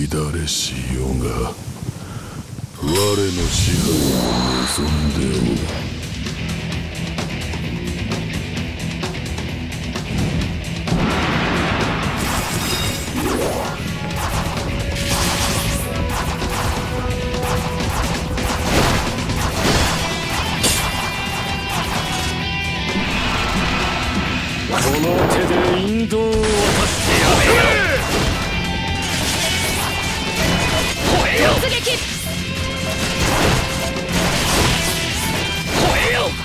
乱れし世が我の支配を望んでおる。 この手で引導を渡してやめよう。吠えよ突撃吠えよ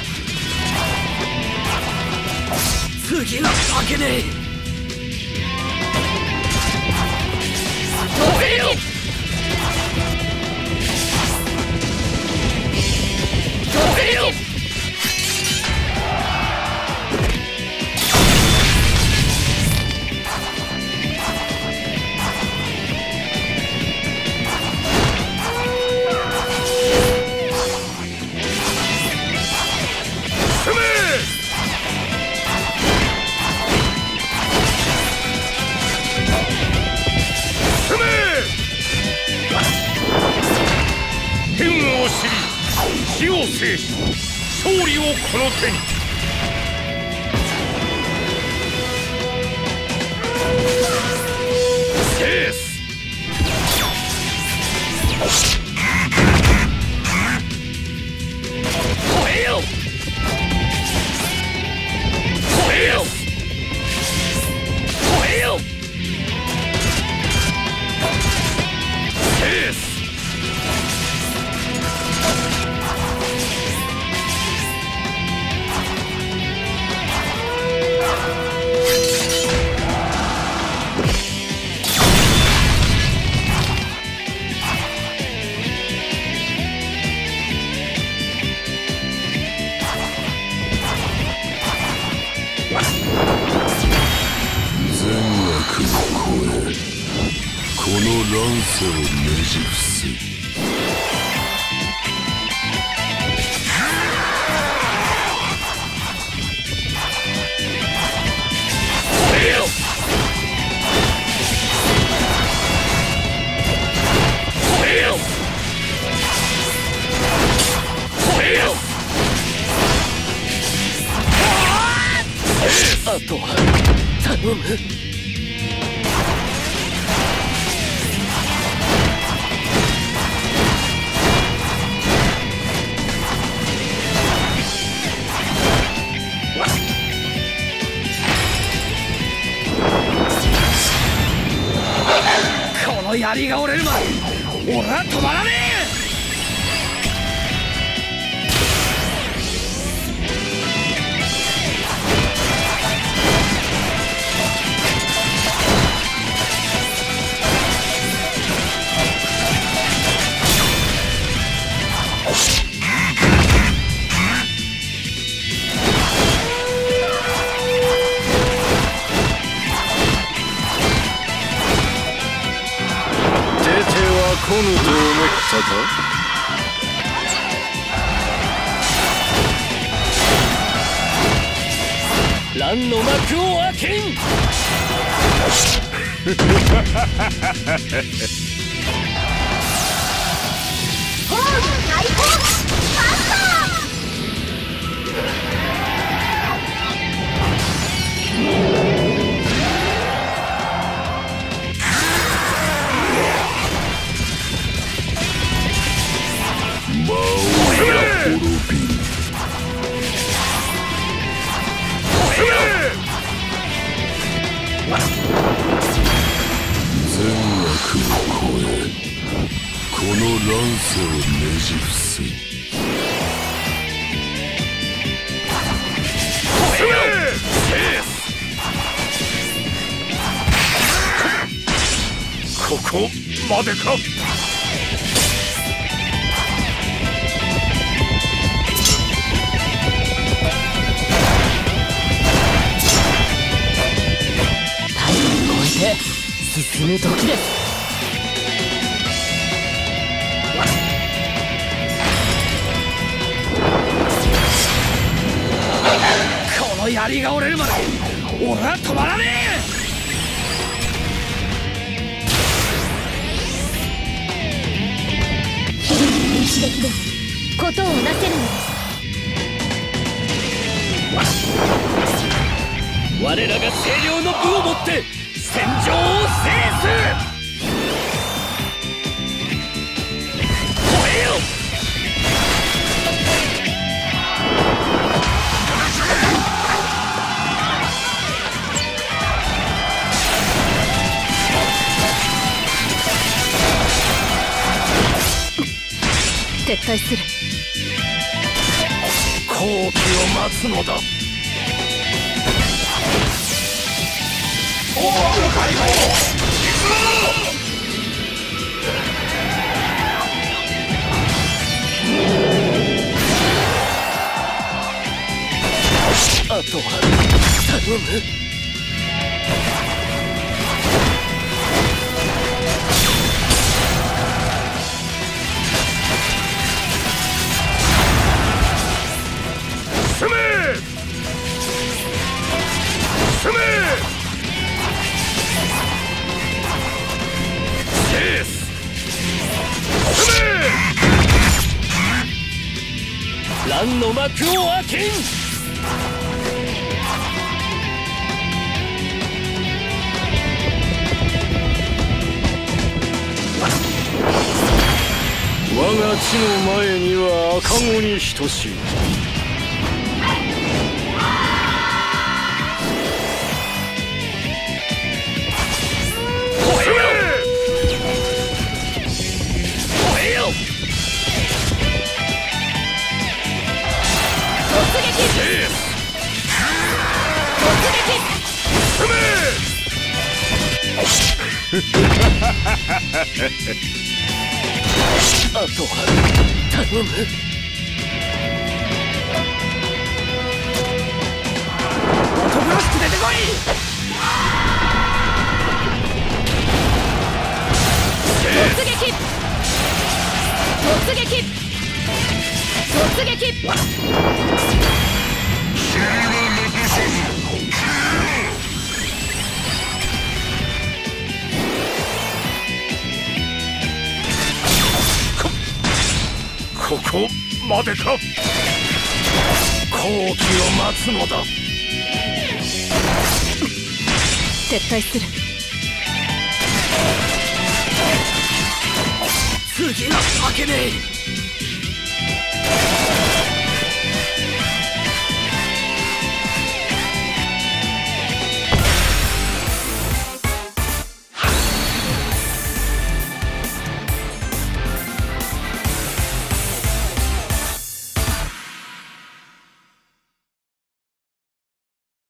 次は負けねえ吠えよ吠えよ死を制し勝利をこの手に。制す吠えよ吠えよ吠えよ制すこの乱世をねじ伏す。 吠えよ吠えよ吠えよあとは頼む。この槍が折れるまで俺は止まらねえ。来ぬと思ったか。乱の幕を開けんこの乱世をねじ伏す。 ここまでか。 体力を超えて進む時です。 この槍が折れるまで俺は止まらねえ。 一撃で事をなせるのです。 我らが清涼の武をもって戦場を制す。吠えよ。 撤退する。 好機を待つのだ。大悪の解放。あとは頼む。進め！進め！セース！進め！乱の幕を開けん！我が地の前には赤子に等しい。あとは頼む。男らしく出てこい。 突撃！突撃！突撃！ ここまでか。好機を待つのだ。 撤退する。 次は負けねえ。